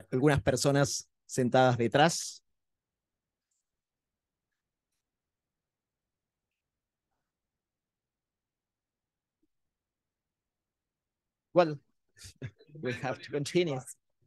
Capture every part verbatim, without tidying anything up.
algunas personas sentadas detrás. Well, we have to continue.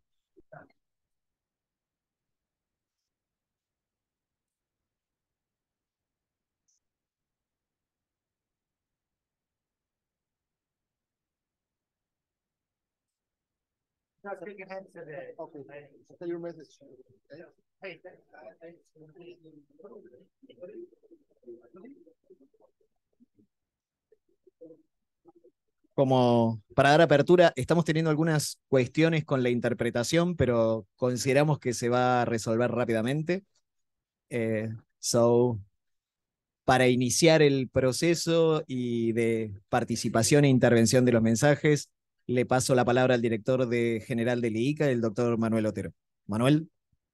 Como para dar apertura, estamos teniendo algunas cuestiones con la interpretación, pero consideramos que se va a resolver rápidamente. Eh, so, para iniciar el proceso y de participación e intervención de los mensajes, le paso la palabra al director de general del I I C A, el doctor Manuel Otero. Manuel.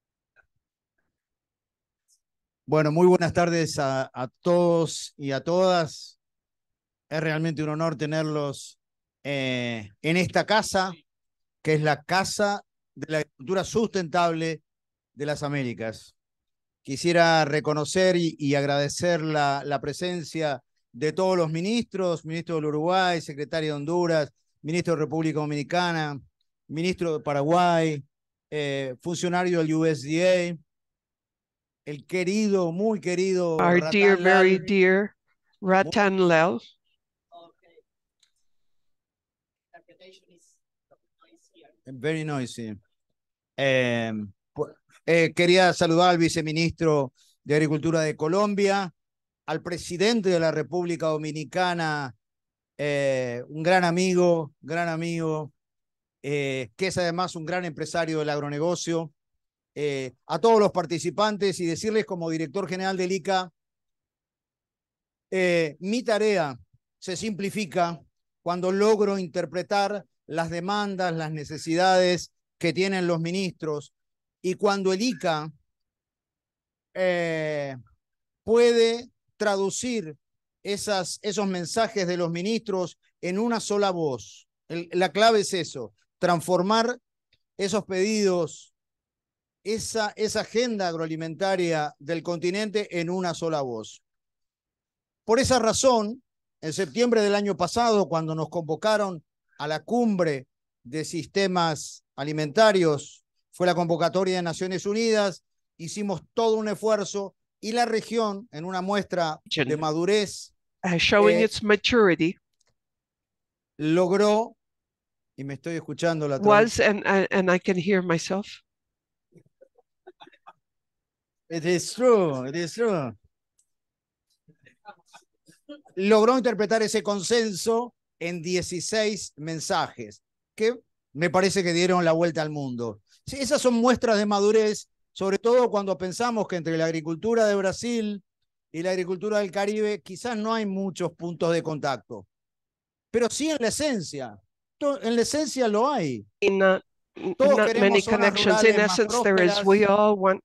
Bueno, muy buenas tardes a, a todos y a todas. Es realmente un honor tenerlos eh, en esta casa, que es la Casa de la Agricultura Sustentable de las Américas. Quisiera reconocer y, y agradecer la, la presencia de todos los ministros, ministro del Uruguay, secretario de Honduras, ministro de República Dominicana, ministro de Paraguay, eh, funcionario del U S D A, el querido, muy querido Our Ratan dear, very Lal. dear Ratan Lal. Very noisy. Eh, eh, quería saludar al viceministro de Agricultura de Colombia, al presidente de la República Dominicana, eh, un gran amigo, gran amigo, eh, que es además un gran empresario del agronegocio, eh, a todos los participantes y decirles como director general del I C A, eh, mi tarea se simplifica cuando logro interpretar las demandas, las necesidades que tienen los ministros y cuando el I C A eh, puede traducir esas, esos mensajes de los ministros en una sola voz. El, la clave es eso, transformar esos pedidos, esa, esa agenda agroalimentaria del continente en una sola voz. Por esa razón, en septiembre del año pasado, cuando nos convocaron a la cumbre de sistemas alimentarios, fue la convocatoria de Naciones Unidas, hicimos todo un esfuerzo y la región, en una muestra de madurez, uh, showing eh, its maturity, logró, y me estoy escuchando la was, and, and I can hear myself. It is true, it is true. Logró interpretar ese consenso en dieciséis mensajes, que me parece que dieron la vuelta al mundo. Sí, esas son muestras de madurez, sobre todo cuando pensamos que entre la agricultura de Brasil y la agricultura del Caribe quizás no hay muchos puntos de contacto, pero sí en la esencia, en la esencia lo hay. In, uh, Todos not many queremos zonas connections. In rurales más essence, there is. prósperas. We all want.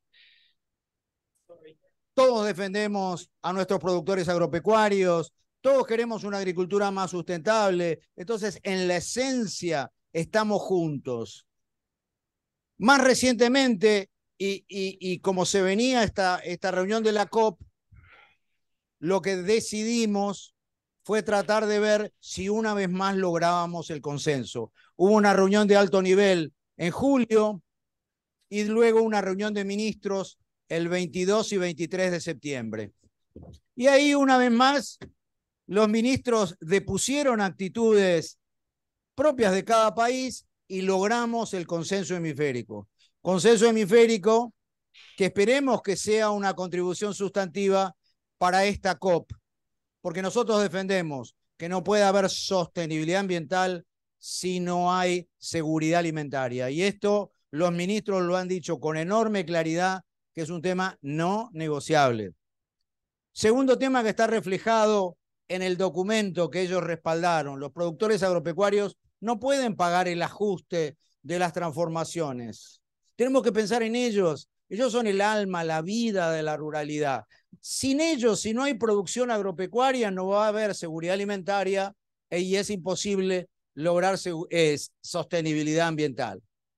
Todos defendemos a nuestros productores agropecuarios, todos queremos una agricultura más sustentable, entonces en la esencia estamos juntos. Más recientemente, y, y, y como se venía esta, esta reunión de la COP, lo que decidimos fue tratar de ver si una vez más lográbamos el consenso. Hubo una reunión de alto nivel en julio y luego una reunión de ministros el veintidós y veintitrés de septiembre. Y ahí, una vez más, los ministros depusieron actitudes propias de cada país y logramos el consenso hemisférico. Consenso hemisférico que esperemos que sea una contribución sustantiva para esta COP, porque nosotros defendemos que no puede haber sostenibilidad ambiental si no hay seguridad alimentaria. Y esto los ministros lo han dicho con enorme claridad, que es un tema no negociable. Segundo tema que está reflejado en el documento que ellos respaldaron. Los productores agropecuarios no pueden pagar el ajuste de las transformaciones. Tenemos que pensar en ellos. Ellos son el alma, la vida de la ruralidad. Sin ellos, si no hay producción agropecuaria, no va a haber seguridad alimentaria y es imposible lograr eh, sostenibilidad ambiental.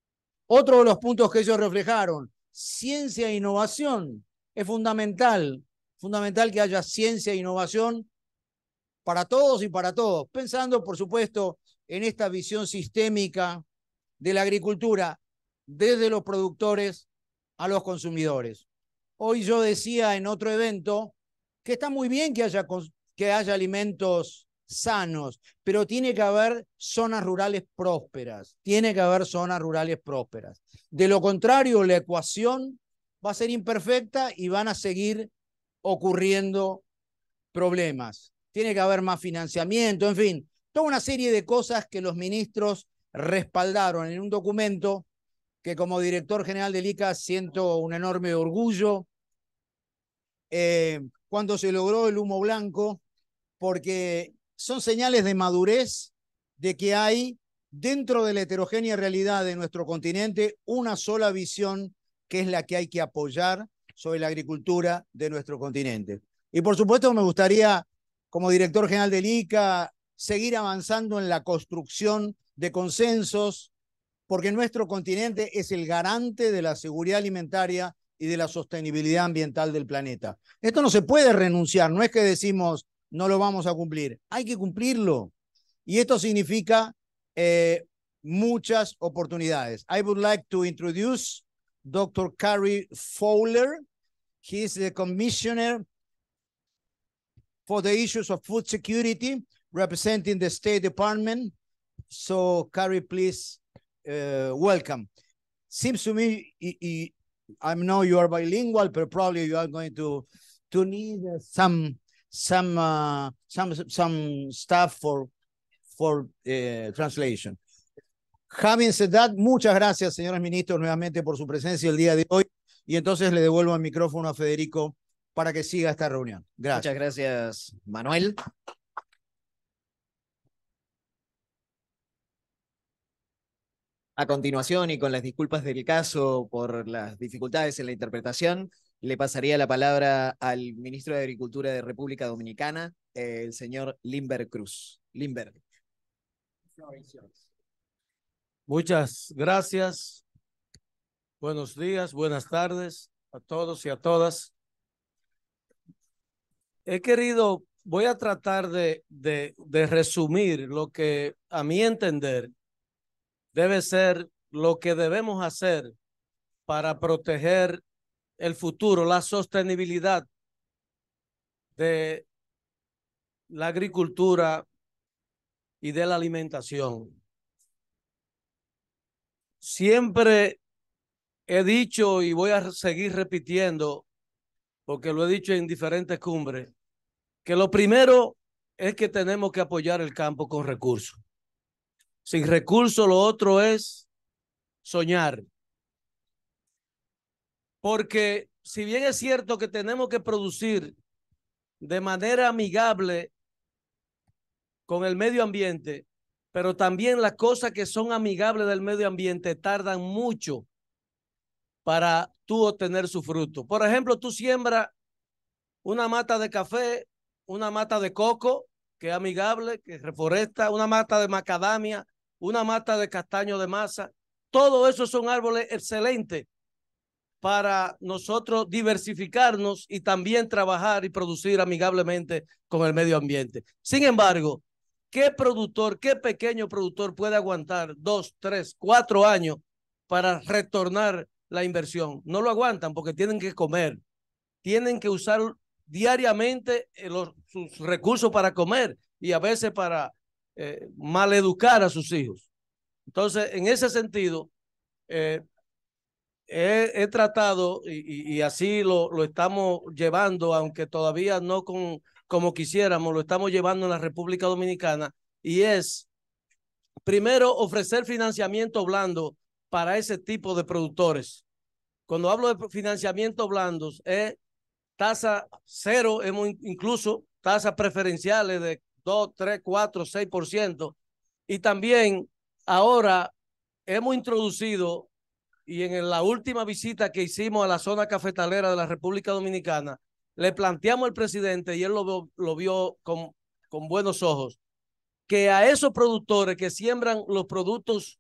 Otro de los puntos que ellos reflejaron, ciencia e innovación. Es fundamental, fundamental que haya ciencia e innovación para todos y para todos, pensando, por supuesto, en esta visión sistémica de la agricultura, desde los productores a los consumidores. Hoy yo decía en otro evento que está muy bien que haya, que haya alimentos sanos, pero tiene que haber zonas rurales prósperas, tiene que haber zonas rurales prósperas. De lo contrario, la ecuación va a ser imperfecta y van a seguir ocurriendo problemas. Tiene que haber más financiamiento, en fin, toda una serie de cosas que los ministros respaldaron en un documento que como director general del I C A siento un enorme orgullo eh, cuando se logró el humo blanco, porque son señales de madurez de que hay dentro de la heterogénea realidad de nuestro continente una sola visión que es la que hay que apoyar sobre la agricultura de nuestro continente. Y por supuesto me gustaría, como director general del I C A, seguir avanzando en la construcción de consensos, porque nuestro continente es el garante de la seguridad alimentaria y de la sostenibilidad ambiental del planeta. Esto no se puede renunciar, no es que decimos no lo vamos a cumplir, hay que cumplirlo. Y esto significa eh, muchas oportunidades. I would like to introduce Doctor Carrie Fowler. He is the Commissioner for the issues of food security, representing the State Department. So, Carrie, please, uh, welcome. Seems to me, I know you are bilingual, but probably you are going to to need some some uh, some some stuff for for uh, translation. Having said that, muchas gracias, señores ministros, nuevamente por su presencia el día de hoy. Y entonces le devuelvo el micrófono a Federico para que siga esta reunión. Gracias. Muchas gracias, Manuel. A continuación, y con las disculpas del caso por las dificultades en la interpretación, le pasaría la palabra al ministro de Agricultura de República Dominicana, eh, el señor Limber Cruz. Limber. Muchas gracias. Buenos días, buenas tardes a todos y a todas. He querido, voy a tratar de, de, de resumir lo que a mi entender debe ser lo que debemos hacer para proteger el futuro, la sostenibilidad de la agricultura y de la alimentación. Siempre he dicho y voy a seguir repitiendo, porque lo he dicho en diferentes cumbres, que lo primero es que tenemos que apoyar el campo con recursos. Sin recursos, lo otro es soñar. Porque si bien es cierto que tenemos que producir de manera amigable con el medio ambiente, pero también las cosas que son amigables del medio ambiente tardan mucho para tú obtener su fruto. Por ejemplo, tú siembras una mata de café, una mata de coco, que es amigable, que reforesta, una mata de macadamia, una mata de castaño de masa. Todo eso son árboles excelentes para nosotros diversificarnos y también trabajar y producir amigablemente con el medio ambiente. Sin embargo, ¿qué productor, qué pequeño productor puede aguantar dos, tres, cuatro años para retornar la inversión? No lo aguantan porque tienen que comer, tienen que usar diariamente los, sus recursos para comer y a veces para eh, maleducar a sus hijos. Entonces, en ese sentido, eh, he, he tratado y, y así lo, lo estamos llevando, aunque todavía no con, como quisiéramos, lo estamos llevando en la República Dominicana, y es, primero, ofrecer financiamiento blando para ese tipo de productores. Cuando hablo de financiamiento blandos, es tasa cero, hemos incluso tasas preferenciales de dos, tres, cuatro, seis por ciento. Y también ahora hemos introducido, y en la última visita que hicimos a la zona cafetalera de la República Dominicana, le planteamos al presidente, y él lo, lo vio con, con buenos ojos, que a esos productores que siembran los productos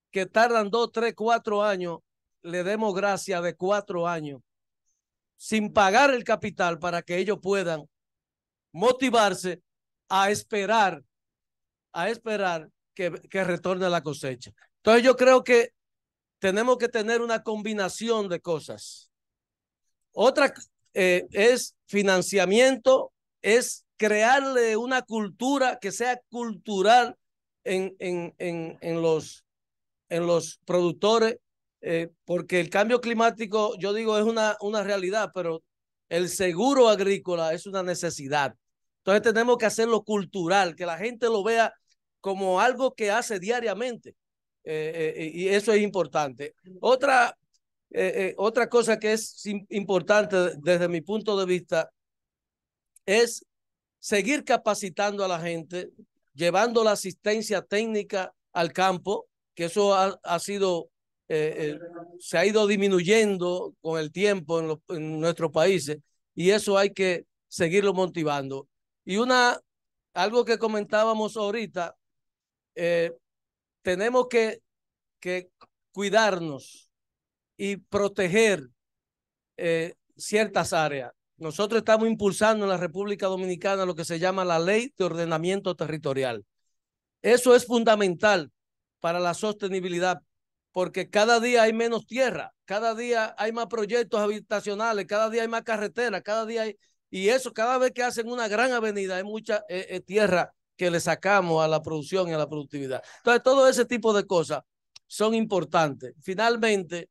que tardan dos, tres, cuatro años, le demos gracia de cuatro años sin pagar el capital para que ellos puedan motivarse a esperar, a esperar que, que retorne la cosecha. Entonces yo creo que tenemos que tener una combinación de cosas. Otra eh, es financiamiento, es crearle una cultura que sea cultural en, en, en, en, los, en los productores, eh, porque el cambio climático, yo digo, es una, una realidad, pero el seguro agrícola es una necesidad. Entonces tenemos que hacerlo cultural, que la gente lo vea como algo que hace diariamente. Eh, eh, y eso es importante. Otra, eh, eh, otra cosa que es importante desde mi punto de vista es seguir capacitando a la gente, llevando la asistencia técnica al campo, que eso ha, ha sido, eh, eh, se ha ido disminuyendo con el tiempo en, lo, en nuestros países, y eso hay que seguirlo motivando. Y una, algo que comentábamos ahorita, eh, tenemos que, que cuidarnos y proteger eh, ciertas áreas. Nosotros estamos impulsando en la República Dominicana lo que se llama la Ley de Ordenamiento Territorial. Eso es fundamental para la sostenibilidad, porque cada día hay menos tierra, cada día hay más proyectos habitacionales, cada día hay más carreteras, cada día hay, y eso cada vez que hacen una gran avenida hay mucha eh, eh, tierra que le sacamos a la producción y a la productividad. Entonces, todo ese tipo de cosas son importantes. Finalmente,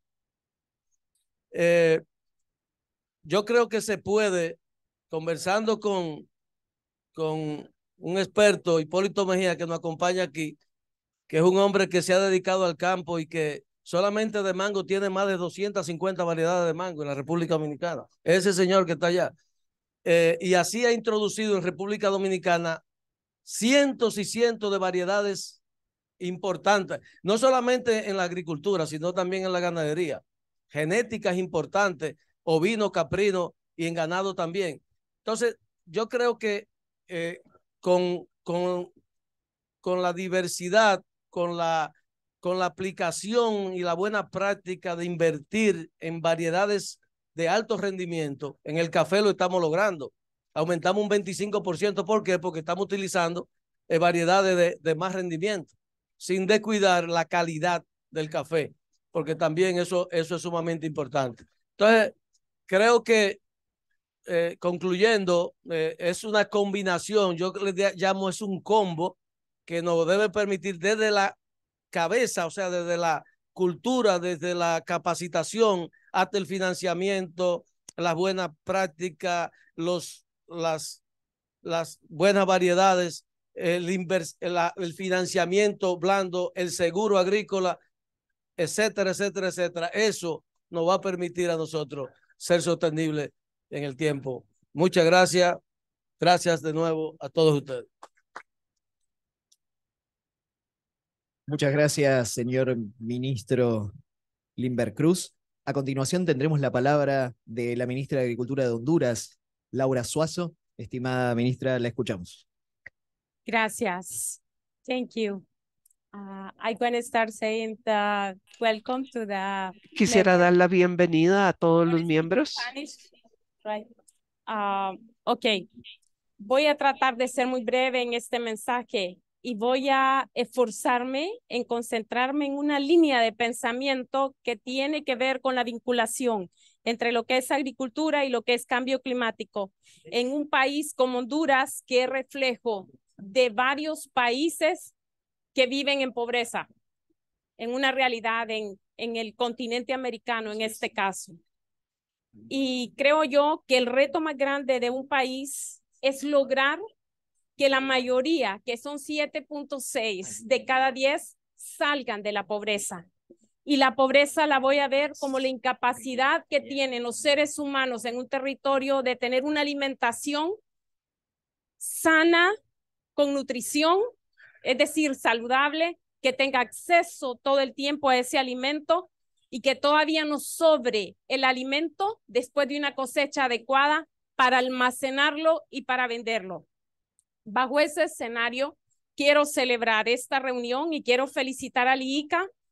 eh, yo creo que se puede, conversando con, con un experto, Hipólito Mejía, que nos acompaña aquí, que es un hombre que se ha dedicado al campo y que solamente de mango tiene más de doscientas cincuenta variedades de mango en la República Dominicana. Ese señor que está allá. Eh, y así ha introducido en República Dominicana cientos y cientos de variedades importantes, no solamente en la agricultura, sino también en la ganadería. Genéticas importantes, ovino, caprino y en ganado también. Entonces, yo creo que eh, con, con, con la diversidad, con la, con la aplicación y la buena práctica de invertir en variedades de alto rendimiento, en el café lo estamos logrando. Aumentamos un veinticinco por ciento. ¿Por qué? Porque estamos utilizando eh, variedades de, de más rendimiento, sin descuidar la calidad del café, porque también eso, eso es sumamente importante. Entonces, creo que, eh, concluyendo, eh, es una combinación, yo le llamo es un combo que nos debe permitir desde la cabeza, o sea, desde la cultura, desde la capacitación hasta el financiamiento, las buenas prácticas, los, las, las buenas variedades, el, invers, la, el financiamiento blando, el seguro agrícola, etcétera, etcétera, etcétera. Eso nos va a permitir a nosotros ser sostenibles en el tiempo. Muchas gracias. Gracias de nuevo a todos ustedes. Muchas gracias, señor ministro Limber Cruz. A continuación tendremos la palabra de la ministra de Agricultura de Honduras, Laura Suazo. Estimada ministra, la escuchamos. Gracias. Thank you. Uh, I'm going to start saying the welcome to the Quisiera dar la bienvenida a todos los miembros. Spanish. Right. Uh, ok. Voy a tratar de ser muy breve en este mensaje y voy a esforzarme en concentrarme en una línea de pensamiento que tiene que ver con la vinculación entre lo que es agricultura y lo que es cambio climático en un país como Honduras, que es reflejo de varios países que viven en pobreza, en una realidad en, en el continente americano en este caso. Y creo yo que el reto más grande de un país es lograr que la mayoría, que son siete punto seis de cada diez, salgan de la pobreza. Y la pobreza la voy a ver como la incapacidad que tienen los seres humanos en un territorio de tener una alimentación sana, con nutrición, es decir, saludable, que tenga acceso todo el tiempo a ese alimento y que todavía nos sobre el alimento después de una cosecha adecuada para almacenarlo y para venderlo. Bajo ese escenario, quiero celebrar esta reunión y quiero felicitar al I I C A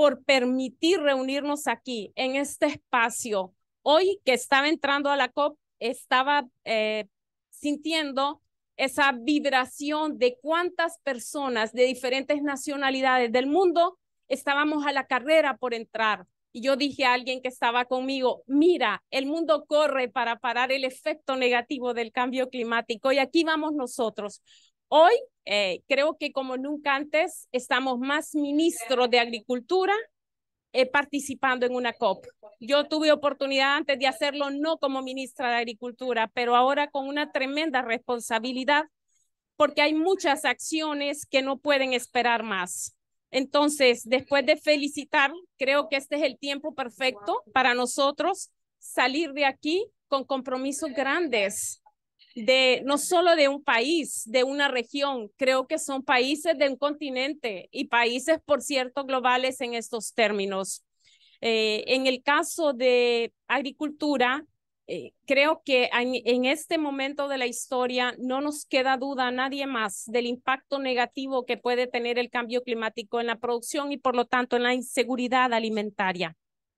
por permitir reunirnos aquí en este espacio. Hoy que estaba entrando a la COP, estaba eh, sintiendo esa vibración de cuántas personas de diferentes nacionalidades del mundo estábamos a la carrera por entrar. Y yo dije a alguien que estaba conmigo, mira, el mundo corre para parar el efecto negativo del cambio climático y aquí vamos nosotros. Hoy eh, creo que como nunca antes estamos más ministros de Agricultura eh, participando en una COP. Yo tuve oportunidad antes de hacerlo no como ministra de Agricultura, pero ahora con una tremenda responsabilidad porque hay muchas acciones que no pueden esperar más. Entonces, después de felicitar, creo que este es el tiempo perfecto para nosotros salir de aquí con compromisos grandes, de no solo de un país, de una región, creo que son países de un continente y países, por cierto, globales en estos términos. Eh, en el caso de agricultura, eh, creo que en, en este momento de la historia no nos queda duda a nadie más del impacto negativo que puede tener el cambio climático en la producción y por lo tanto en la inseguridad alimentaria.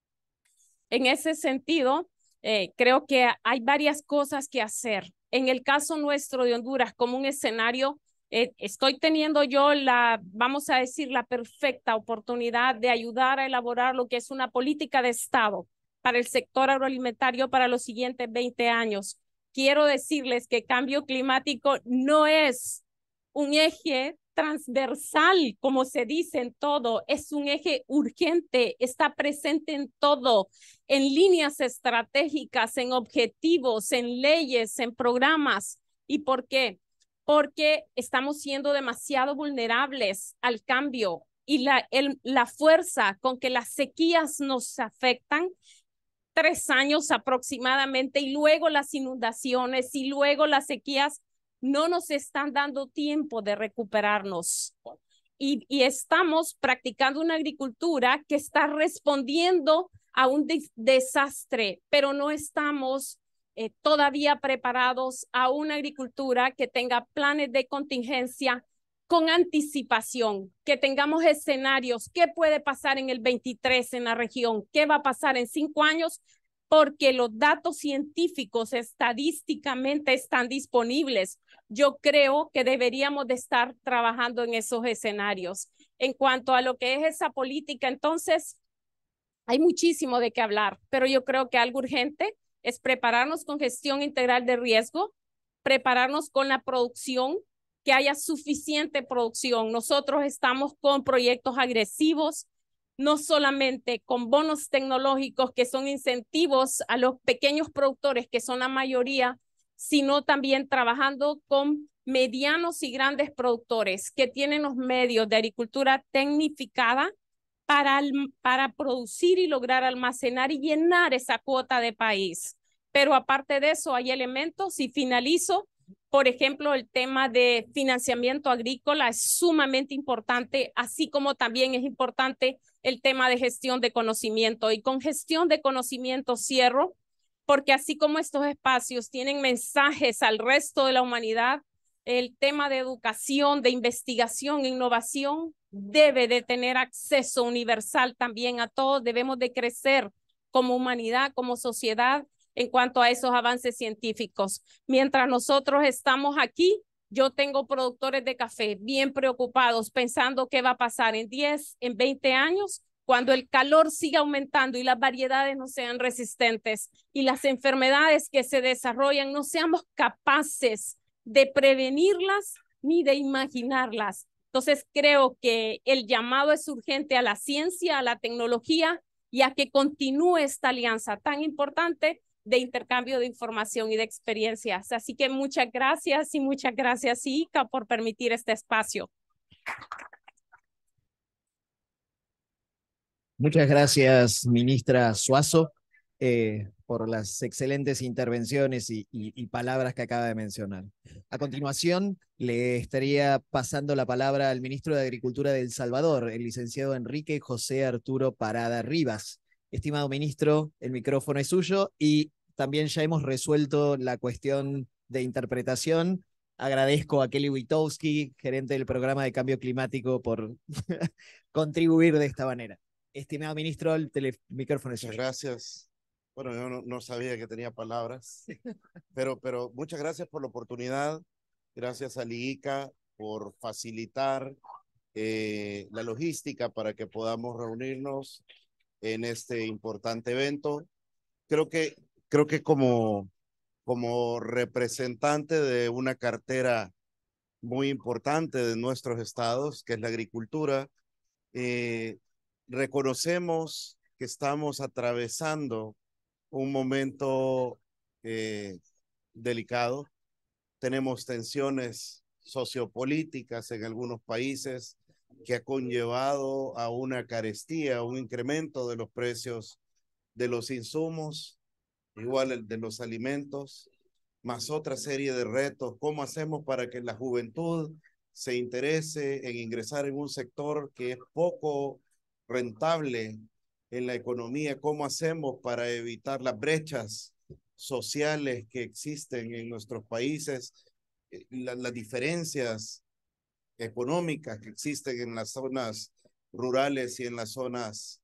En ese sentido, eh, creo que hay varias cosas que hacer. En el caso nuestro de Honduras, como un escenario, eh, estoy teniendo yo la, vamos a decir, la perfecta oportunidad de ayudar a elaborar lo que es una política de Estado para el sector agroalimentario para los siguientes veinte años. Quiero decirles que cambio climático no es un eje transversal, como se dice en todo, es un eje urgente, está presente en todo, en líneas estratégicas, en objetivos, en leyes, en programas. ¿Y por qué? Porque estamos siendo demasiado vulnerables al cambio y la, el, la fuerza con que las sequías nos afectan, tres años aproximadamente, y luego las inundaciones y luego las sequías, no nos están dando tiempo de recuperarnos. Y, y estamos practicando una agricultura que está respondiendo a un de desastre, pero no estamos eh, todavía preparados a una agricultura que tenga planes de contingencia con anticipación, que tengamos escenarios, qué puede pasar en el veintitrés en la región, qué va a pasar en cinco años, porque los datos científicos estadísticamente están disponibles. Yo creo que deberíamos de estar trabajando en esos escenarios. En cuanto a lo que es esa política, entonces, hay muchísimo de qué hablar, pero yo creo que algo urgente es prepararnos con gestión integral de riesgo, prepararnos con la producción, que haya suficiente producción. Nosotros estamos con proyectos agresivos, no solamente con bonos tecnológicos que son incentivos a los pequeños productores, que son la mayoría, sino también trabajando con medianos y grandes productores que tienen los medios de agricultura tecnificada para, para producir y lograr almacenar y llenar esa cuota de país. Pero aparte de eso, hay elementos, y finalizo, por ejemplo, el tema de financiamiento agrícola es sumamente importante, así como también es importante el tema de gestión de conocimiento. Y con gestión de conocimiento cierro, porque así como estos espacios tienen mensajes al resto de la humanidad, el tema de educación, de investigación, innovación, debe de tener acceso universal también a todos. Debemos de crecer como humanidad, como sociedad, en cuanto a esos avances científicos. Mientras nosotros estamos aquí, yo tengo productores de café bien preocupados, pensando qué va a pasar en diez, en veinte años, cuando el calor siga aumentando y las variedades no sean resistentes y las enfermedades que se desarrollan no seamos capaces de prevenirlas ni de imaginarlas. Entonces creo que el llamado es urgente a la ciencia, a la tecnología y a que continúe esta alianza tan importante de intercambio de información y de experiencias. Así que muchas gracias y muchas gracias, I C A, por permitir este espacio. Muchas gracias, ministra Suazo, eh, por las excelentes intervenciones y, y, y palabras que acaba de mencionar. A continuación, le estaría pasando la palabra al ministro de Agricultura de El Salvador, el licenciado Enrique José Arturo Parada Rivas. Estimado ministro, el micrófono es suyo y también ya hemos resuelto la cuestión de interpretación. Agradezco a Kelly Witowski, gerente del programa de cambio climático, por contribuir de esta manera. Estimado ministro, el tele- micrófono es Muchas suyo. gracias. Bueno, yo no, no sabía que tenía palabras, pero, pero muchas gracias por la oportunidad. Gracias a LIICA por facilitar eh, la logística para que podamos reunirnos en este importante evento. Creo que, creo que como, como representante de una cartera muy importante de nuestros estados, que es la agricultura, eh, reconocemos que estamos atravesando un momento eh, delicado. Tenemos tensiones sociopolíticas en algunos países que ha conllevado a una carestía, a un incremento de los precios de los insumos, igual el de los alimentos, más otra serie de retos. ¿Cómo hacemos para que la juventud se interese en ingresar en un sector que es poco rentable en la economía? ¿Cómo hacemos para evitar las brechas sociales que existen en nuestros países, la, las diferencias económicas que existen en las zonas rurales y en las zonas,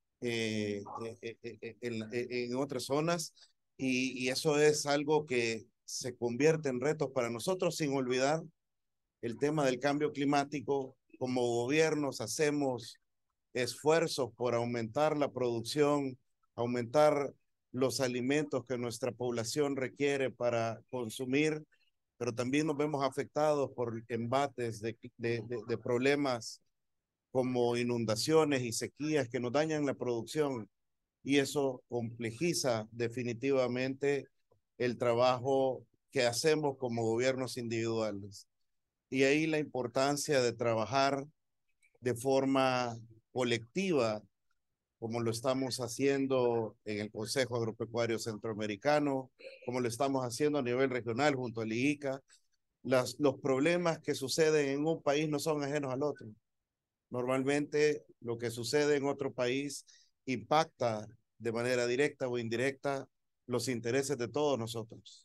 eh, eh, eh, en, en otras zonas? Y, y eso es algo que se convierte en retos para nosotros, sin olvidar el tema del cambio climático. Como gobiernos hacemos esfuerzos por aumentar la producción, aumentar los alimentos que nuestra población requiere para consumir, pero también nos vemos afectados por embates de, de, de, de problemas como inundaciones y sequías que nos dañan la producción, y eso complejiza definitivamente el trabajo que hacemos como gobiernos individuales. Y ahí la importancia de trabajar de forma colectiva, como lo estamos haciendo en el Consejo Agropecuario Centroamericano, como lo estamos haciendo a nivel regional junto al LIICA. Las, los problemas que suceden en un país no son ajenos al otro. Normalmente lo que sucede en otro país impacta de manera directa o indirecta los intereses de todos nosotros.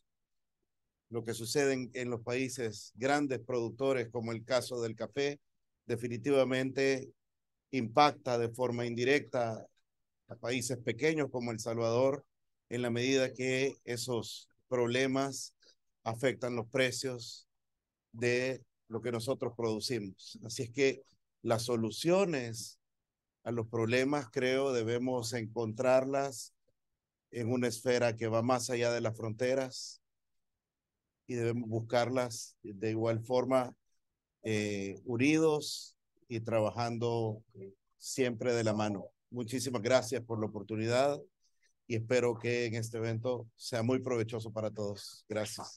Lo que sucede en, en los países grandes productores, como el caso del café, definitivamente impacta de forma indirecta a países pequeños como El Salvador, en la medida que esos problemas afectan los precios de lo que nosotros producimos. Así es que las soluciones a los problemas, creo, debemos encontrarlas en una esfera que va más allá de las fronteras, y debemos buscarlas de igual forma eh, unidos y trabajando siempre de la mano. Muchísimas gracias por la oportunidad y espero que en este evento sea muy provechoso para todos. Gracias.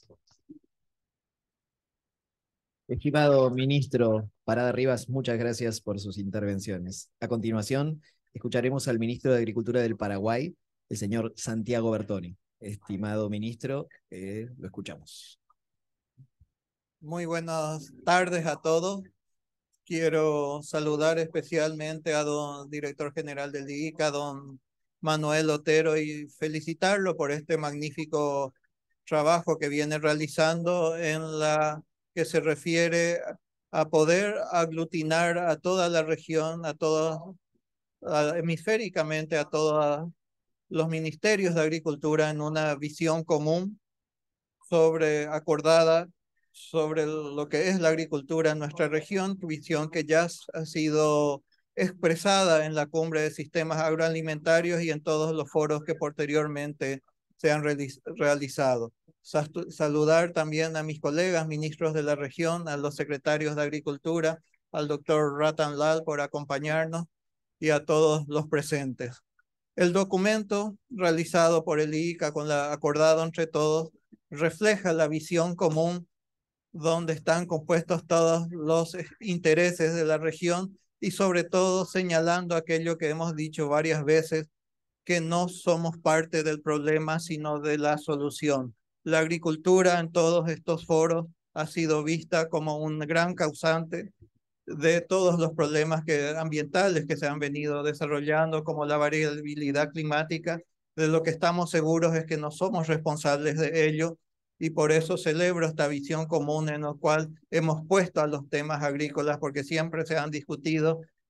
Estimado ministro Parada Rivas, muchas gracias por sus intervenciones. A continuación, escucharemos al ministro de Agricultura del Paraguay, el señor Santiago Bertoni. Estimado ministro, eh, lo escuchamos. Muy buenas tardes a todos. Quiero saludar especialmente a don director general del LIICA, don Manuel Otero, y felicitarlo por este magnífico trabajo que viene realizando en la que se refiere a poder aglutinar a toda la región, a todas, hemisféricamente a todos los ministerios de agricultura en una visión común sobre acordada sobre lo que es la agricultura en nuestra región, visión que ya ha sido expresada en la cumbre de sistemas agroalimentarios y en todos los foros que posteriormente se han realizado. Saludar también a mis colegas ministros de la región, a los secretarios de Agricultura, al doctor Ratan Lal por acompañarnos y a todos los presentes. El documento realizado por el LIICA con la acordado entre todos refleja la visión común donde están compuestos todos los intereses de la región y sobre todo señalando aquello que hemos dicho varias veces, que no somos parte del problema, sino de la solución. La agricultura en todos estos foros ha sido vista como un gran causante de todos los problemas que, ambientales que se han venido desarrollando, como la variabilidad climática. De lo que estamos seguros es que no somos responsables de ello, y por eso celebro esta visión común en la cual hemos puesto a los temas agrícolas, porque siempre se han discutido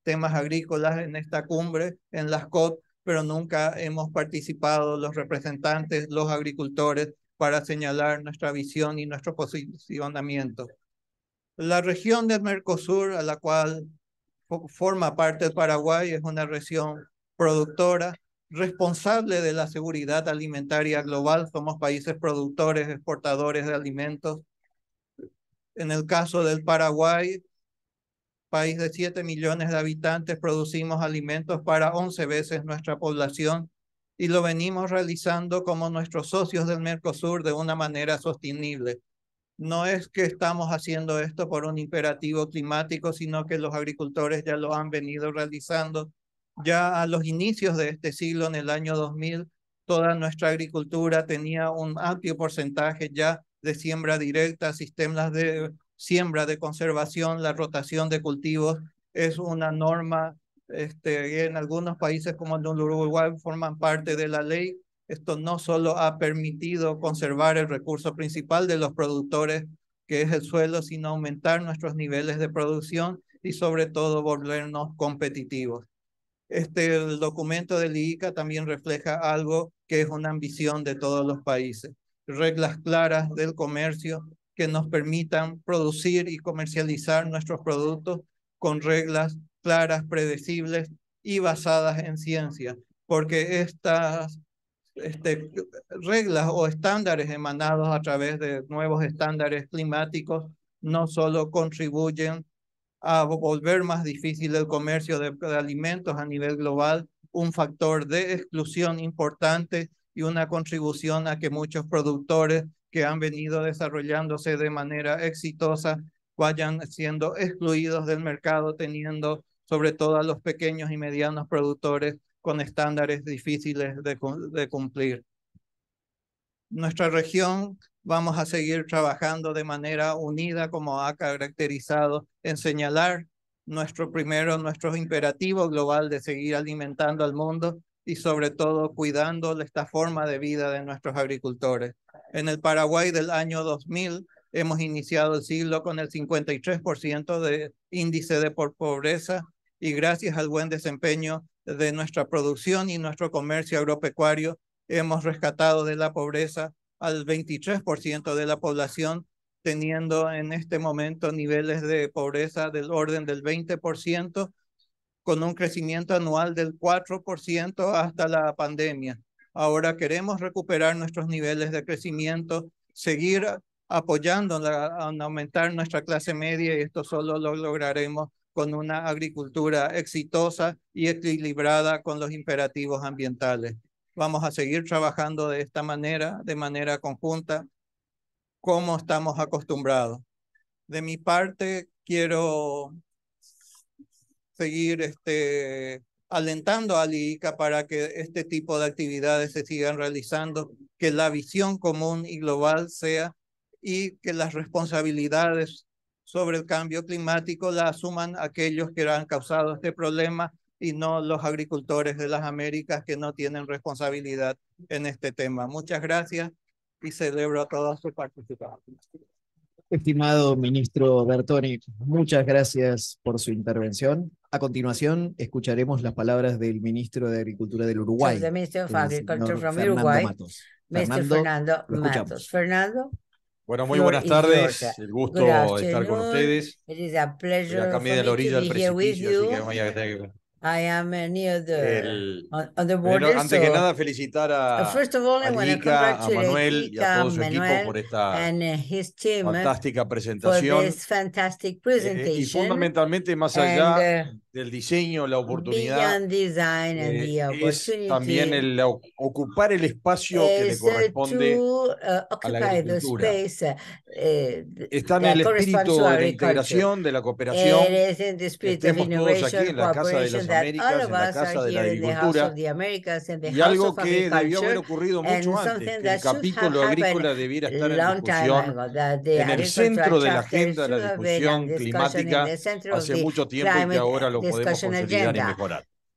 temas agrícolas en esta cumbre, en las C O P, pero nunca hemos participado los representantes, los agricultores, para señalar nuestra visión y nuestro posicionamiento. La región del Mercosur, a la cual forma parte el Paraguay, es una región productora, responsable de la seguridad alimentaria global. Somos países productores, exportadores de alimentos. En el caso del Paraguay, país de siete millones de habitantes, producimos alimentos para once veces nuestra población y lo venimos realizando como nuestros socios del Mercosur de una manera sostenible. No es que estamos haciendo esto por un imperativo climático, sino que los agricultores ya lo han venido realizando. Ya a los inicios de este siglo, en el año dos mil, toda nuestra agricultura tenía un amplio porcentaje ya de siembra directa, sistemas de siembra de conservación, la rotación de cultivos es una norma, este, en algunos países como en Uruguay forman parte de la ley. Esto no solo ha permitido conservar el recurso principal de los productores, que es el suelo, sino aumentar nuestros niveles de producción y sobre todo volvernos competitivos. Este el documento del I I C A también refleja algo que es una ambición de todos los países. Reglas claras del comercio que nos permitan producir y comercializar nuestros productos con reglas claras, predecibles y basadas en ciencia, porque estas este, reglas o estándares emanados a través de nuevos estándares climáticos no solo contribuyen a volver más difícil el comercio de, de alimentos a nivel global, un factor de exclusión importante y una contribución a que muchos productores que han venido desarrollándose de manera exitosa vayan siendo excluidos del mercado, teniendo sobre todo a los pequeños y medianos productores con estándares difíciles de, de cumplir. Nuestra región vamos a seguir trabajando de manera unida, como ha caracterizado, en señalar nuestro primero, nuestro imperativo global de seguir alimentando al mundo y sobre todo cuidando esta forma de vida de nuestros agricultores. En el Paraguay del año dos mil hemos iniciado el siglo con el cincuenta y tres por ciento de índice de pobreza y gracias al buen desempeño de nuestra producción y nuestro comercio agropecuario hemos rescatado de la pobreza al veintitrés por ciento de la población, teniendo en este momento niveles de pobreza del orden del veinte por ciento, con un crecimiento anual del cuatro por ciento hasta la pandemia. Ahora queremos recuperar nuestros niveles de crecimiento, seguir apoyando la, a aumentar nuestra clase media y esto solo lo lograremos con una agricultura exitosa y equilibrada con los imperativos ambientales. Vamos a seguir trabajando de esta manera, de manera conjunta, como estamos acostumbrados. De mi parte, quiero seguir este, alentando al I I C A para que este tipo de actividades se sigan realizando, que la visión común y global sea y que las responsabilidades sobre el cambio climático la asuman aquellos que han causado este problema y no los agricultores de las Américas que no tienen responsabilidad en este tema. Muchas gracias y celebro a toda su participación. Estimado ministro Bertoni, muchas gracias por su intervención. A continuación, escucharemos las palabras del ministro de Agricultura del Uruguay, the Minister of el Agriculture señor from Fernando Uruguay, Matos. mister Fernando, Fernando lo escuchamos. Matos. Fernando, Bueno, muy floor buenas is tardes. yours. El Good gusto de estar con afternoon. ustedes. It is a Estoy pleasure acá for medio a me la to orilla del be here with precipicio, así que you. voy a tener que- I am uh, near the El- on, on the Primero, border, antes que so nada, felicitar uh, a, first of all, I a want to Lica, a congratulate Manuel y a Ica, todo su equipo Manuel, por esta and uh, his team uh, fantástica for presentación. this fantastic Eh, y presentation. fundamentalmente, más And allá uh, del diseño, la oportunidad, beyond design and eh, the es también opportunity el o- ocupar el espacio que le is uh, corresponde to uh, a la occupy the agricultura. space uh, uh, Está en that el corresponds espíritu to de la agriculture. integración, de la It cooperación, is in the que spirit of estemos todos aquí innovation, en la Casa de las cooperation, that all Américas, of en la us are Casa de la here in the House Agricultura, of the Americas, in the y House algo of que debió haber Agriculture, ocurrido and mucho antes, something que el that should have capítulo happened agrícola debiera a estar en long time discusión ago, that the en el agricultural centro de la chapter agenda de should la have been on discusión discussion in climática the center of hace the mucho tiempo y que climate ahora lo podemos discussion consolidar y agenda. mejorar.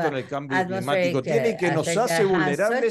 impacto en el cambio atmospheric climático tiene y que nos effect hace that has vulnerables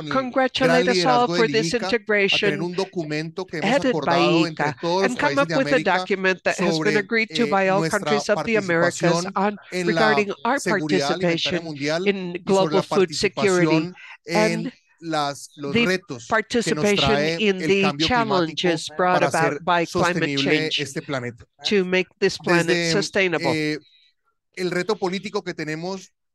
con el gran congratulate us all liderazgo for del this I C A a tener integration un documento que hemos headed by acordado entre I C A todos and los come países up de with a América document that has been sobre agreed to eh, by all nuestra countries of the Americas participación on en la regarding our seguridad alimentaria participation mundial in y sobre global la food security participación en and las, los the retos que nos participation trae in el the cambio climático challenges brought para about hacer by climate sostenible change este planeta. to make this planet Desde sustainable. eh, el reto político que tenemos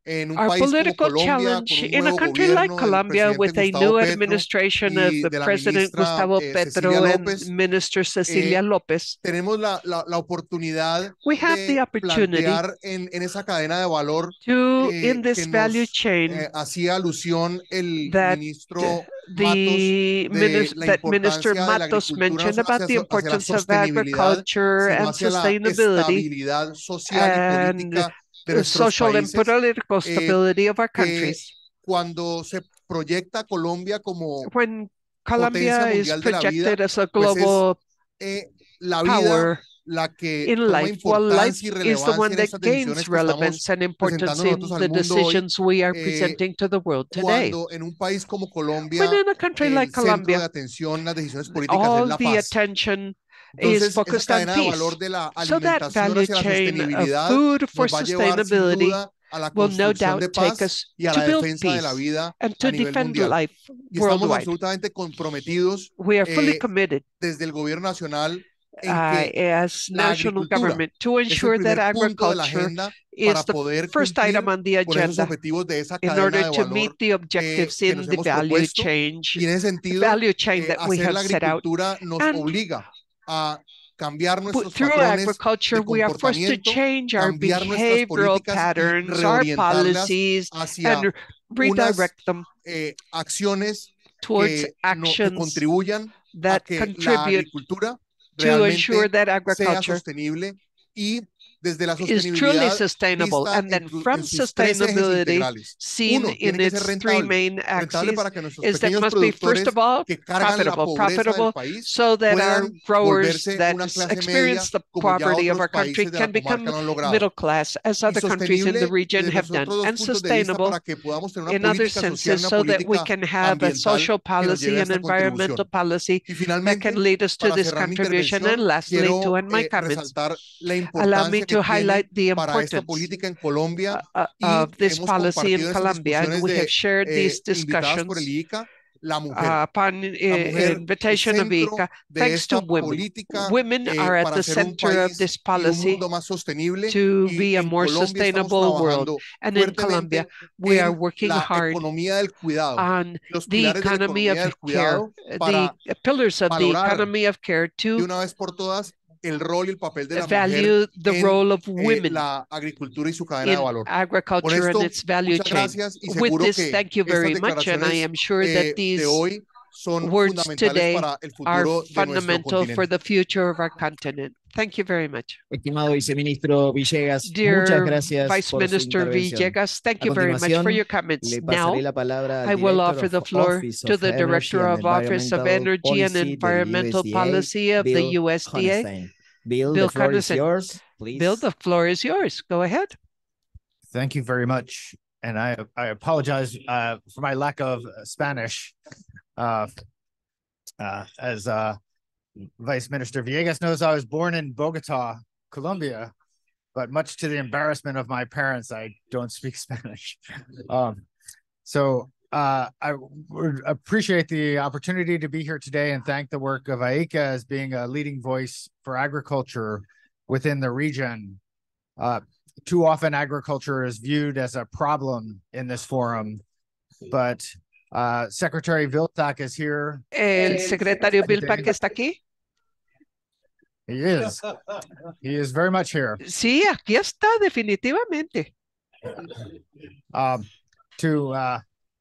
en un Our país como political Colombia, con challenge un in a nuevo country like gobierno del Colombia with presidente a Gustavo new Petro administration of y the de la President ministra Gustavo eh, Petro Cecilia and López, Minister Cecilia eh, López, tenemos la, la, la oportunidad we have the de opportunity plantear en, en esa cadena de valor to, eh, in this que value nos chain, eh, hacía alusión el that ministro Matos the de minis- la that Minister importancia de la Matos agricultura no mentioned solo about hacia, the so- hacia la importance of sostenibilidad, agriculture sino and hacia la sustainability estabilidad social y and política de uh, nuestros social and países, political eh, stability of our que countries. cuando se proyecta a Colombia como When potencia Colombia is mundial de la vida, projected as a pues es global eh, la vida power la que in toma life, well, life importancia y is the relevancia one en that estas gains decisiones que relevance estamos and importance presentando in nosotros al the mundo hoy. decisions we are Eh, presenting to the world today. cuando en un país como When Colombia in a country el like centro de Colombia, atención en las decisiones políticas es all la the paz. attention is Entonces, esa focused on cadena de peace. valor de la So that alimentación value hacia la chain of sostenibilidad food for nos va a llevar sin sustainability duda a la will no construcción doubt de take paz us y a to la build defensa de la peace vida and a to nivel defend mundial. life Y estamos worldwide. absolutamente comprometidos We are fully eh, committed desde el gobierno nacional en uh, que as la national agricultura government to es el ensure that primer punto de la agriculture agenda is para the poder first cumplir item on the con esos agenda objetivos de esa in cadena order de to meet valor the eh, objectives que in nos the hemos value propuesto. change, Y en ese sentido, value chain eh, that we hacer have la set out. agricultura nos And obliga a cambiar But nuestros through patrones agriculture, de we are forced to comportamiento, change our cambiar nuestras behavioral políticas y patterns, our reorientarlas policies, hacia and unas redirect them eh, acciones towards que, no, que actions contribuyan a that que la contribute agricultura to ensure realmente that sea agriculture sostenible y desde la is truly sostenibilidad sustainable, vista and then en, tu- from en sus tres ejes sustainability, integrales. seen Uno, in tiene que ser its three rentable, main rentable axes, para que nuestros is that pequeños must be first productores of all que cargan la profitable, pobreza del profitable, país so that our puedan growers volverse that una clase media experience the como ya poverty of otros our country países de la can become comarca lo han logrado. middle class, as Y other countries in the sostenible region desde have nuestros done, otros and puntos de vista sustainable para que podamos tener una in other política social, senses, una so that we política can have a ambiental social que nos policy lleve a and esta environmental contribución. policy Y that finalmente, can lead us to para this cerrar mi contribution. And intervención, lastly, to quiero end my eh, comments, resaltar la allow me importancia que to tiene highlight the para esta importance política en Colombia uh, uh, y of this hemos policy in compartido esas Colombia, and discusiones we have de shared eh, these invitadas por el discussions I C A, la mujer. uh, upon uh, La mujer, el invitation of centro ICA, de thanks to esta women. política Women eh, are at para the hacer un center of país this y un policy mundo más sostenible. to Y be a en more Colombia estamos sustainable world. trabajando And in fuertemente Colombia, we are en working la hard economía del cuidado, on los the pilares de la economy of economía del care, cuidado the para pillars of the valorar economy of care de to una vez por todas el rol y el papel de la mujer value the en role of eh, women la agricultura y su cadena de in valor. Con agriculture and esto, its value muchas chain. gracias y With seguro this, que thank you estas very much, and I declaraciones am sure eh, that de these hoy son words fundamentales today para el are futuro de nuestro fundamental for continente. the future of our continent. Thank you very much. Estimado viceministro Villegas, muchas Dear gracias Vice por su Minister intervención. Villegas, thank A you very much for continuación, your comments. le Now, pasaré la palabra al I will Director offer the of floor Office to of the Energy Director and of Office of Environmental Energy and Policy del Environmental U S D A, Policy of the Bill U S D A. Constein. Bill, Bill the floor is Constein. yours, please. Bill, the floor is yours. Go ahead. Thank you very much. And I, I apologize uh, for my lack of uh, Spanish. Uh, uh, as uh, Vice Minister Villegas knows, I was born in Bogota, Colombia, but much to the embarrassment of my parents, I don't speak Spanish. Um, so uh, I would appreciate the opportunity to be here today and thank the work of I C A as being a leading voice for agriculture within the region. Uh, too often agriculture is viewed as a problem in this forum, but uh, Secretary Vilsack is here. El secretario Vilsack está aquí. He is. He is very much here. Sí, aquí está definitivamente. Um, to uh,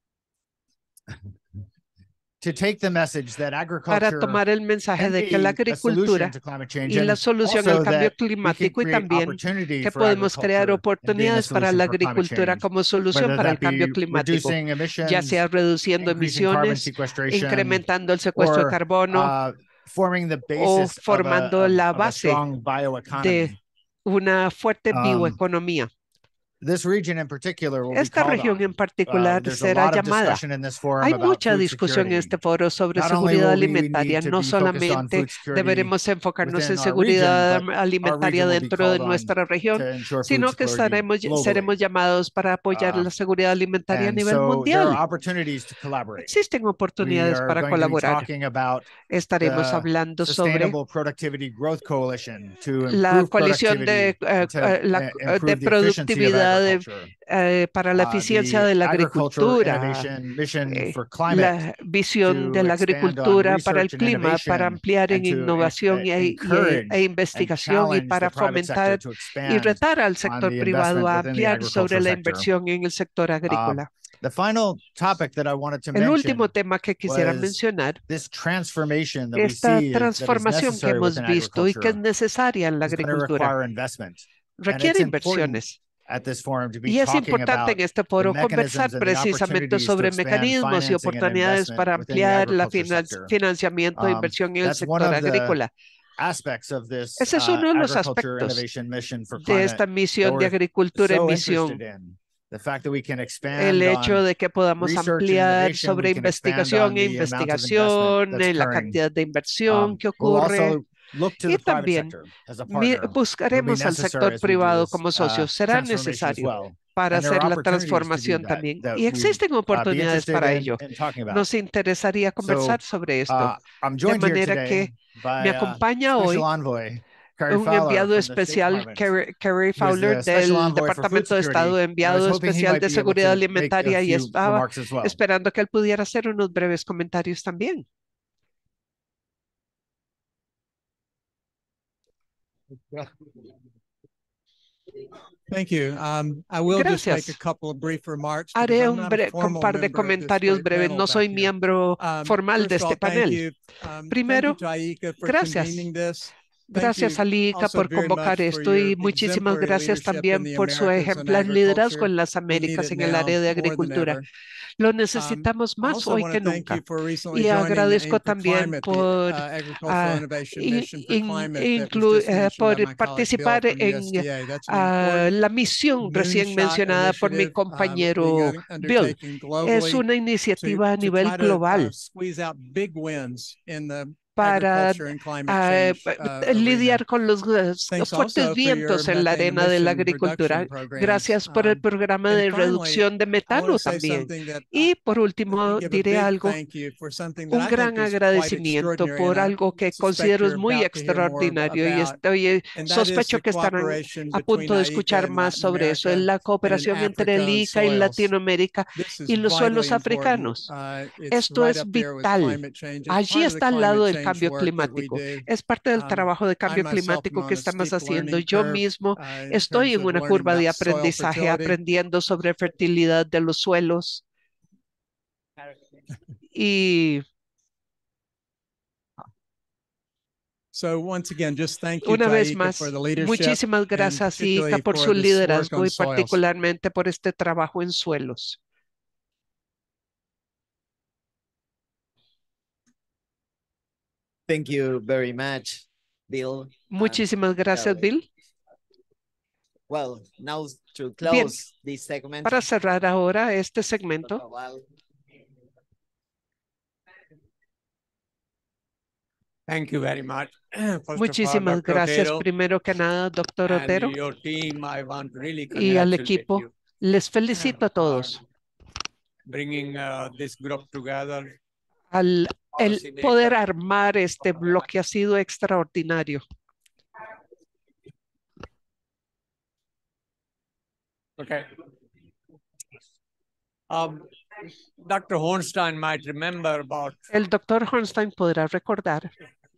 to take the message that agriculture Para tomar el mensaje can de que la be a solution agricultura to climate change y la and solución also al cambio that we can climático y create también opportunity que for podemos crear agriculture and being a oportunidades para solution la for climate agricultura change, como solución whether para el that be cambio climático, reducing ya emissions, sea reduciendo increasing carbon emisiones, sequestration, incrementando el secuestro de or carbono uh, forming the o basis of a, formando of, la of a base strong bioeconomy. de una fuerte Um, bioeconomía. This region in particular will be Esta called región on. en Uh, particular there's a será lot of llamada. discussion in this forum Hay about mucha food discusión en security. este foro sobre Not only seguridad will we alimentaria. need to No be focused on solamente food security deberemos enfocarnos en within our seguridad region, but our alimentaria region will be dentro de called on nuestra región, to ensure food sino que security estaremos, globally. seremos llamados para apoyar Uh, la seguridad alimentaria a And nivel so there are mundial. opportunities to collaborate. Existen We oportunidades are para going to be colaborar. talking about Estaremos the hablando sobre Sustainable Productivity Growth Coalition to la improve coalición productivity de, eh, and to eh, la- uh, eh, de improve the efficiency of productividad unidad de, agriculture. eh, para la Uh, eficiencia the de la agriculture agricultura, innovation mission eh, for climate la visión to de la expand on agricultura para el research and clima, para innovation ampliar en and to en- innovación eh, y, y- encourage e and investigación y challenge the para private sector fomentar to y expand retar al on sector the privado investment a within the ampliar sobre agriculture la sector. inversión en el sector Uh, agrícola. the final topic that I wanted to El último mention tema que quisiera was mencionar, this transformation that we esta see is, that is transformación que necessary hemos within visto y que es agriculture necesaria en la is going to agricultura. require investment. And Requiere it's important inversiones. at this forum to be Y es talking importante about en este the foro conversar mechanisms and the precisamente opportunities to sobre expand mecanismos y financing and oportunidades investment para within the ampliar la agriculture finan- sector. financiamiento e Um, inversión en el that's one sector of the agrícola. aspects of this Ese es uh, uno de los agriculture aspectos innovation mission for de climate esta that misión de we're agricultura en so misión. interested in. The fact that we can El expand hecho on de que podamos research and ampliar innovation, sobre we can expand investigación on e the amount of investment investigación, that's en la occurring. cantidad de inversión Um, que we'll ocurre. also look to Y the private también sector as a mi- partner. It'll be buscaremos al necessary sector as we do privado this como uh, socio. Será transformation as necesario well. para And there are hacer la opportunities to do transformación that también. that Y we'd existen uh, be oportunidades interested para in, ello. in talking about. Nos interesaría So conversar sobre esto. uh, I'm De joined here manera today que by me uh, acompaña Special hoy Envoy Carrie un Fowler enviado from the State especial, Department, Kerry Kerry who is Fowler, the Special del Envoy for Food Departamento de Estado, Security. And I was enviado hoping he especial might de be able Seguridad to make a Alimentaria, y few estaba remarks as well. esperando que él pudiera hacer unos breves comentarios también. Thank you. Um, I will just make a Gracias. couple of brief remarks because Haré I'm un not a bre- un formal par de member of this comentarios great breves. panel No soy back here. miembro Um, formal de first of all, este thank panel. you. Um, thank you Primero, to Aika for gracias. convening this. Thank Gracias you a Lika also por very convocar much for esto y your muchísimas exemplary gracias leadership in también the por su Americas on ejemplar liderazgo agriculture. en las We need Américas it en el now área de more than agricultura. ever. Lo Um, necesitamos I más also hoy want que to thank nunca. you for recently Y joining the agradezco Aim for también Climate, the por, uh, agricultural ah, innovation in- mission for in- climate that was inclu- just eh, mentioned por by my colleague Bill participar from en U S D A. That's an ah, important la misión recién moonshot mencionada por mi initiative um, compañero being un- Bill. undertaken Es globally una to, iniciativa a to nivel try to uh, global squeeze out big wins in the para agriculture and climate ah, change p- uh, p- arena. lidiar con los, eh, Thanks fuertes also for your vientos en la methane arena de la emission agricultura. reduction programs. Gracias por el Um, programa and de finally, reducción de I want metano to say también. something that I, Y por let me último, give a diré big algo, thank you for something that un I gran think is quite agradecimiento extraordinary, por and I algo que suspect considero es you're muy about to hear more extraordinario, y about, estoy eh, and that is sospecho the que estarán cooperation a punto between de AICA escuchar in más Latin sobre eso, en America la and in cooperación entre el Africa on ICA y soils. Latinoamérica This is y los suelos vitally important. africanos. Uh, it's Esto right es up there with vital. climate change. It's Allí part of the está al lado climate del change cambio work that we climático. do. Es parte del Um, trabajo de I cambio myself am climático on que a estamos steep haciendo. learning Yo curve mismo uh, in estoy terms en of una learning curva de about soil aprendizaje, fertility. aprendiendo sobre fertilidad de los suelos. Y So once again, just thank you una to vez AICA más, for the leadership muchísimas and gracias, Ica, particularly por for su this work liderazgo on y soils. particularmente por este trabajo en suelos. Thank you very much, Bill. Muchísimas gracias, Carly. Bill. Well, now to Bien, close this segment. para cerrar ahora este segmento, Thank you very much. First of all, muchísimas Doctor gracias. Otero, Primero que nada, doctor and Otero, your team, I want to really y al congratulate equipo, you les felicito a todos bringing uh, this group together. al el Policymakers. poder armar este bloque. Ha sido extraordinario. Okay. Um, Doctor Hornstein might remember about El doctor Hornstein podrá recordar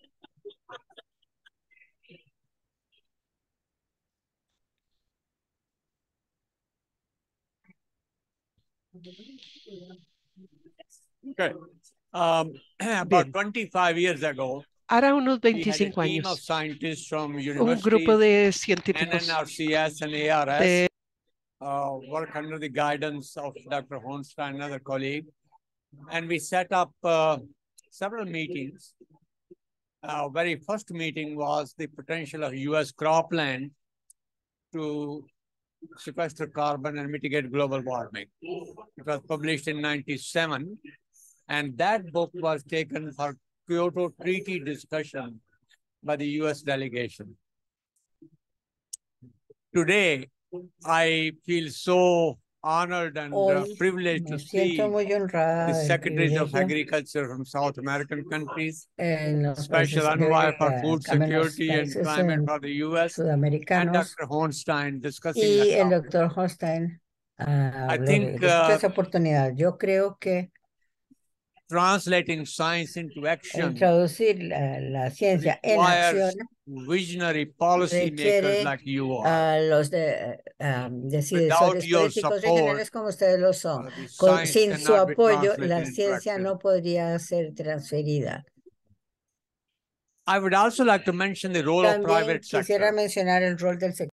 okay. Um, about twenty-five years ago, Ahora unos we had a veinticinco team of años, scientists from un grupo universities, de científicos N N R C S and A R S, de uh, work under the guidance of Doctor Hornstein, another colleague, and we set up uh, several meetings. Our very first meeting was the potential of U S cropland to sequester carbon and mitigate global warming. It was published in ninety-seven, and that book was taken for Kyoto Treaty discussion by the U S delegation. Today, I feel so honored and uh, Hoy privileged to me siento see muy the honrada del secretaries of privilegio agriculture from South American countries, en los países Special Envoy for de Food cambio en los Security and países Climate eh, for the U S, and sudamericanos Doctor Hornstein discussing y that el topic. doctor Holstein ah, I habló de, think de uh, esa oportunidad. Yo creo que translating science into el action traducir la, la ciencia en acción requires visionary policy makers requiere like you are. a los de, ah, Without decidores your políticos support, regionales como ustedes lo son. uh, the Con, science sin su cannot be apoyo, translated la into ciencia action. no podría ser transferida. I would also like to mention the role of También private quisiera sector. mencionar el rol del sector